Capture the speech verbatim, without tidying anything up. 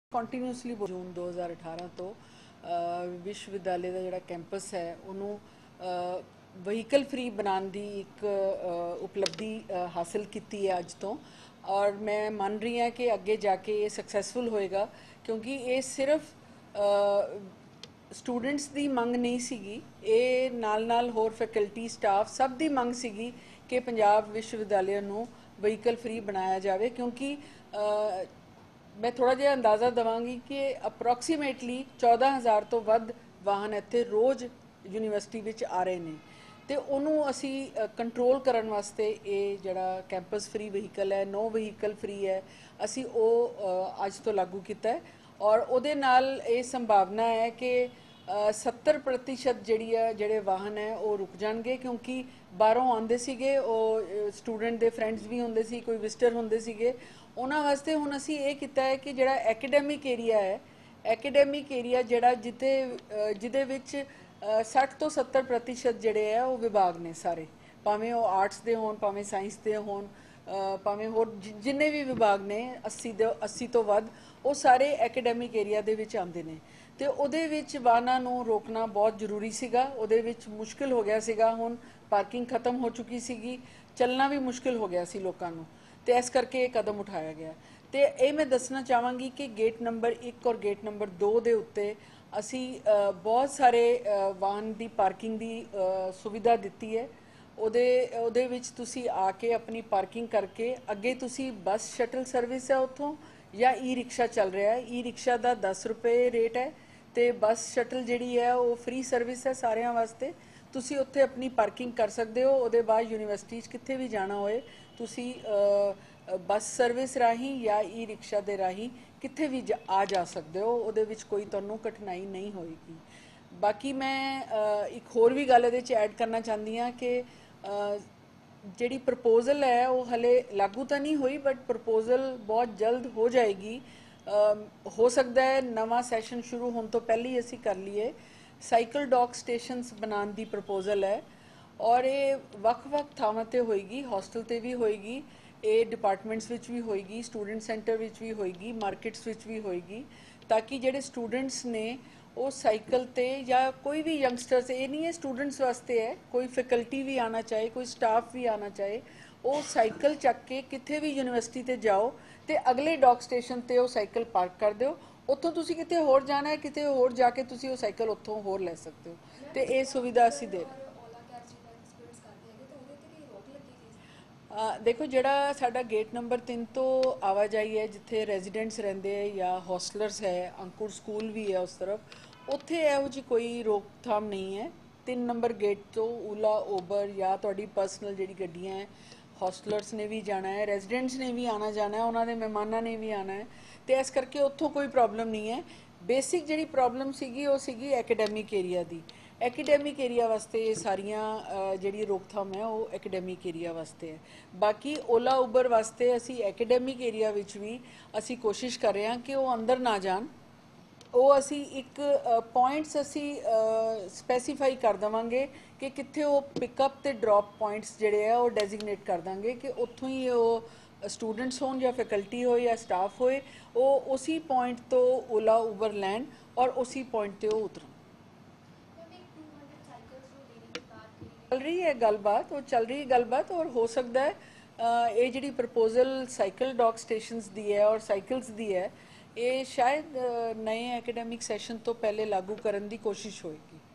Continuously ਜੂਨ ਦੋ ਹਜ਼ਾਰ ਅਠਾਰਾਂ ਤੋਂ ਵਿਸ਼ਵ ਵਿਦਿਆਲੇ ਦਾ ਜਿਹੜਾ ਕੈਂਪਸ ਹੈ ਉਹਨੂੰ ਵਹੀਕਲ ਫ੍ਰੀ ਬਣਾਉਣ ਦੀ ਇੱਕ ਉਪਲਬਧੀ ਹਾਸਲ ਕੀਤੀ ਹੈ ਅੱਜ ਤੋਂ। ਔਰ ਮੈਂ ਮੰਨ ਰਹੀ ਹਾਂ ਕਿ ਅੱਗੇ ਜਾ ਕੇ ਇਹ ਸਕਸੈਸਫੁਲ ਹੋਏਗਾ, ਕਿਉਂਕਿ ਇਹ ਸਿਰਫ ਸਟੂਡੈਂਟਸ ਦੀ ਮੰਗ ਨਹੀਂ ਸੀਗੀ, ਇਹ ਨਾਲ ਨਾਲ ਹੋਰ ਫੈਕਲਟੀ ਸਟਾਫ ਸਭ ਦੀ ਮੰਗ ਸੀਗੀ ਕਿ ਪੰਜਾਬ ਵਿਸ਼ਵ ਵਿਦਿਆਲੇ ਨੂੰ ਵਹੀਕਲ ਫ੍ਰੀ ਬਣਾਇਆ ਜਾਵੇ। ਕਿਉਂਕਿ मैं थोड़ा जिहा अंदाज़ा देवांगी कि अप्रोक्सीमेटली चौदह हज़ार तो वध वाहन इत्थे रोज़ यूनीवर्सिटी विच आ रहे हैं, तो उन्होंने असी कंट्रोल करने वास्ते ये जड़ा कैंपस फ्री वहीकल है, नो वहीकल फ्री है, असी वो अज तो लागू किया है। और उहदे नाल ये संभावना है कि सत्तर प्रतिशत जिहड़ी है जिहड़े वाहन है वो रुक जाएंगे, क्योंकि बाहरों आते सीगे, स्टूडेंट दे फ्रेंड्स भी होंदे सी, कोई विजिटर होंदे सीगे, उन्हां वास्ते हुण असी ये कीता है कि जिहड़ा एकेडैमिक एरिया है, एकेडैमिक एरिया जिहड़ा जिते जिहदे विच सठ तो सत्तर प्रतिशत जिहड़े है वो विभाग ने सारे, भावें वो आर्ट्स दे होण, भावें साइंस दे होण, भावें होर जिन्ने भी विभाग ने अस्सी दे अस्सी तो वध वो सारे एकेडैमिक एरिया दे विच आंदे ने। तो उहदे विच वाहनां नूं रोकना बहुत जरूरी सीगा, उहदे विच मुश्किल हो गया सीगा, हुण पार्किंग खत्म हो चुकी सीगी, चलना भी मुश्किल हो गया सी लोकां नूं, तो इस करके ये कदम उठाया गया। तो ये मैं दसना चाहांगी कि गेट नंबर एक और गेट नंबर दो के उत्ते असी बहुत सारे वाहन की पार्किंग की सुविधा दी है। उहदे उहदे विच तुसी आके अपनी पार्किंग करके अगे तुसी बस शटल सर्विस है उत्थों, या ई रिक्शा चल रहा है, ई रिक्शा का दस रुपये रेट है, तो बस शटल जिहड़ी है वो फ्री सर्विस है सारिਆਂ वास्ते। तुसी उत्थे अपनी पार्किंग कर सकते हो। उहदे बाद यूनीवर्सिटी कित्थे भी जाना होए तुसी बस सर्विस राही या ई रिक्शा दे राही कित्थे भी जा आ जा सकते हो, उहदे विच कोई तुहानूं कठिनाई नहीं होएगी। बाकी मैं एक होर भी गल इहदे च ऐड करना चाहती हाँ कि जिहड़ी प्रपोजल है वो हले लागू तो नहीं हुई, बट प्रपोजल बहुत जल्द हो जाएगी। हो सकता है नवा सैशन शुरू होने तो पहले ही असी कर लीए। साइकिल डॉक स्टेशनस बनाने की प्रपोजल है, और ये वख-वख थावां ते होएगी, हॉस्टल ते भी होएगी, ये डिपार्टमेंट्स विच भी होएगी, स्टूडेंट सेंटर विच भी होएगी, मार्केट्स विच भी होएगी, ताकि जिहड़े स्टूडेंट्स ने वो साइकिल ते या कोई भी यंगस्टर्स, ये नहीं है स्टूडेंट्स वास्ते है, कोई फैकल्टी भी आना चाहे, कोई स्टाफ भी आना चाहे, वो साइकिल चक के कित्थे भी यूनीवर्सिटी ते जाओ तो अगले डॉक स्टेशन ते वो साइकिल पार्क कर दो, उत्थों तुसी किते होर जाना है, किते होर जाके तुसी वो साइकिल उत्थों होर ले सकते हो। तो ये सुविधा असी दे आ, देखो जिहड़ा साडा गेट नंबर तीन तो आवाजाही है, जिथे रेजिडेंट्स रहिंदे है या हॉस्टलर्स है, अंकुर स्कूल भी है उस तरफ, उत्थे इहो जी कोई रोकथाम नहीं है। तीन नंबर गेट तो ओला ओबर या तुहाडी पर्सनल जिहड़ी गड्डियां है, हॉस्टलर्स ने भी जाना है, रेजिडेंट्स ने भी आना जाना है, उन्होंने मेहमानां ने भी आना है, तो इस करके उत्थों कोई प्रॉब्लम नहीं है। बेसिक जिहड़ी प्रॉब्लम सीगी वो सीगी एकेडैमिक एरिया दी। एकेडैमिक एरिया वास्ते ये सारियां जिहड़ी रोकथाम है वो एकेडैमिक एरिया वास्ते है। बाकी ओला उबर वास्ते असी एकेडैमिक एरिया विच भी असी कोशिश कर रहे हैं कि वो अंदर ना जान, वो असी एक पॉइंट्स असी स्पैसीफाई कर देवांगे कि कित्थे वो पिकअप ते ड्रॉप पॉइंट्स जिहड़े है वो डेजिग्नेट कर देंगे कि उत्थों ही वो स्टूडेंट्स होन या फैकल्टी हो या स्टाफ होए, वो उसी पॉइंट तो ओला उबर लैन और उसी पॉइंट ते वो उतरन। चल रही है गलबात, वो चल रही है गलबात, और हो सकता है ये जिहड़ी प्रपोजल साइकिल डॉक स्टेशनस दी है और साइकिल्स दी है, ये शायद नए एकेडैमिक सैशन तो पहले लागू करने की कोशिश होएगी।